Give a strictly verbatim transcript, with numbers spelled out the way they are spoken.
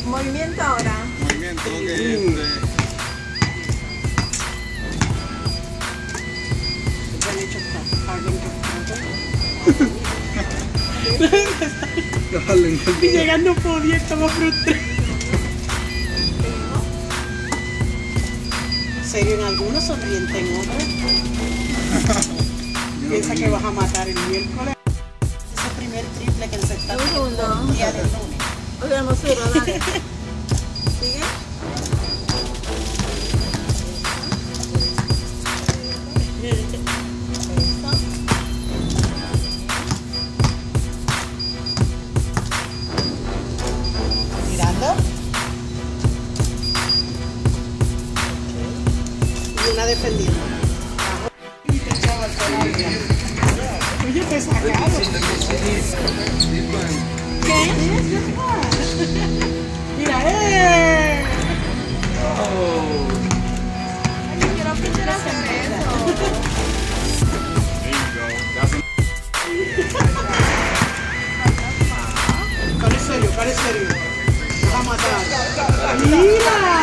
Movimiento ahora. Movimiento, ok. Mm. Este. Bien hecho está. Alguien que- Y llegando no podía, estaba frustrado. Serio en algunos, sonriente en otros. Piensa que vas a matar el miércoles. Ese primer triple que se está Un segundo. día del lunes. Oye, hermosura, dale. ¿Sigue? Mirando. Y una defendiendo. Oye, te sacaron. ¿Qué? Mira, ¡eh! Ay, quiero aprender a hacer eso. There you go. That's Cara serio, cara serio. Vas a matar. Mira.